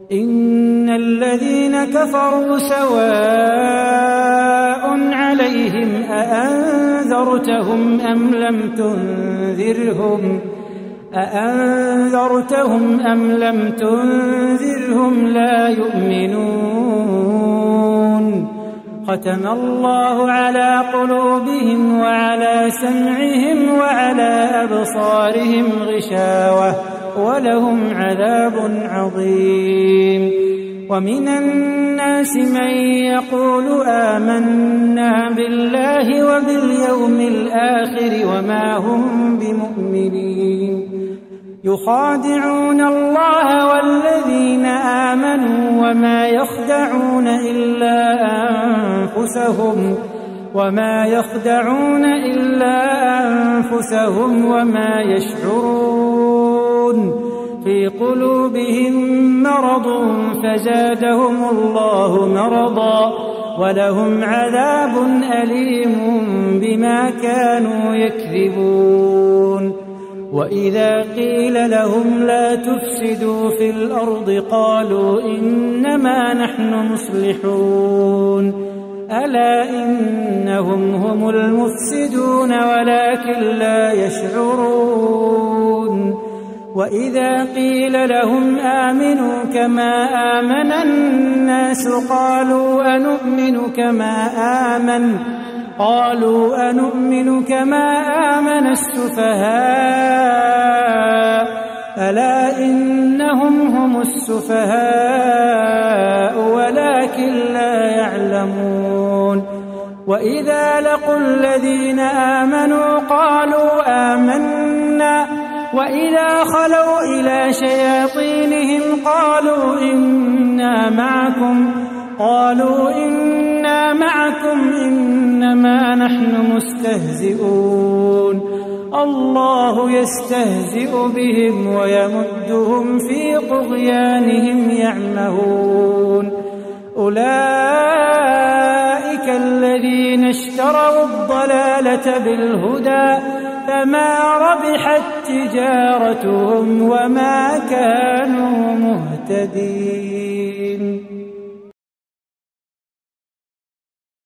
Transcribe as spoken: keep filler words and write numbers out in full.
إن الذين كفروا سواء عليهم أأنذرتهم أم لم تنذرهم أأنذرتهم أم لم تنذرهم لا يؤمنون ختم الله على قلوبهم وعلى سمعهم وعلى أبصارهم غشاوة ولهم عذاب عظيم ومن الناس من يقول آمنا بالله وباليوم الآخر وما هم بمؤمنين يخادعون الله والذين آمنوا وما يخدعون إلا أنفسهم وما يخدعون إلا أنفسهم وما يشعرون في قلوبهم مرض فزادهم الله مرضا ولهم عذاب أليم بما كانوا يكذبون وإذا قيل لهم لا تفسدوا في الأرض قالوا إنما نحن مصلحون ألا إنهم هم المفسدون ولكن لا يشعرون وإذا قيل لهم آمنوا كما آمن الناس قالوا أنؤمن كما آمن قالوا أنؤمن كما آمن السفهاء ألا إنهم هم السفهاء ولكن لا يعلمون وإذا لقوا الذين آمنوا قالوا آمنا وإذا خلوا إلى شياطينهم قالوا إنا معكم قالوا إنا معكم إنما نحن مستهزئون الله يستهزئ بهم ويمدهم في طغيانهم يعمهون أولئك الذين اشتروا الضلالة بالهدى فما ربحت تجارتهم وما كانوا مهتدين.